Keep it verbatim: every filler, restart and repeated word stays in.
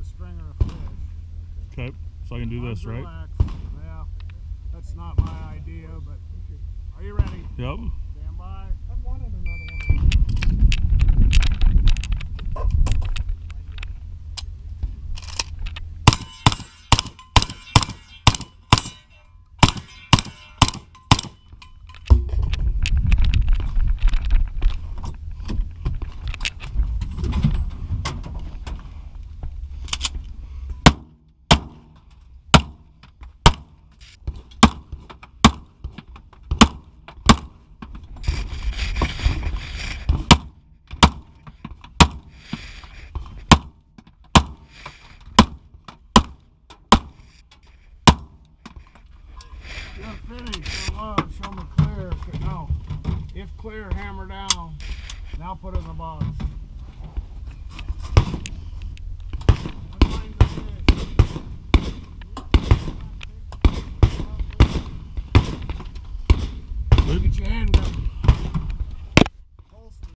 stringer of fish. Okay, so I can do this, right? Relax. Yeah, that's not my idea, but are you ready? Yep. Stand by. I've wanted another one. You're finished. Your love. Show me clear. No. If clear, hammer down. Now put it in the box. Get your hand up.